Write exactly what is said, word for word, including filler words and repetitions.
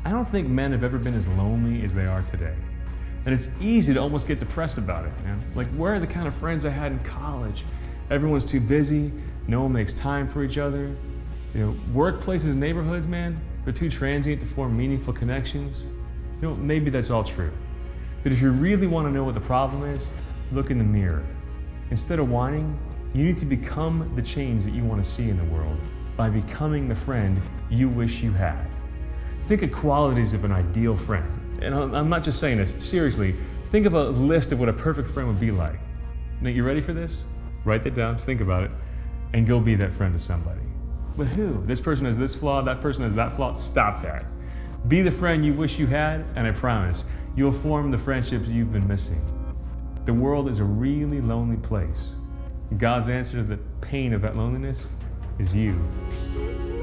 I don't think men have ever been as lonely as they are today. And it's easy to almost get depressed about it, man. Like, where are the kind of friends I had in college? Everyone's too busy, no one makes time for each other. You know, workplaces, neighborhoods, man, they're too transient to form meaningful connections. You know, maybe that's all true. But if you really want to know what the problem is, look in the mirror. Instead of whining, you need to become the change that you want to see in the world by becoming the friend you wish you had. Think of qualities of an ideal friend. And I'm not just saying this, seriously, think of a list of what a perfect friend would be like. Now, you ready for this? Write that down, think about it, and go be that friend to somebody. But who? This person has this flaw, that person has that flaw. Stop that. Be the friend you wish you had, and I promise, you'll form the friendships you've been missing. The world is a really lonely place. God's answer to the pain of that loneliness is you.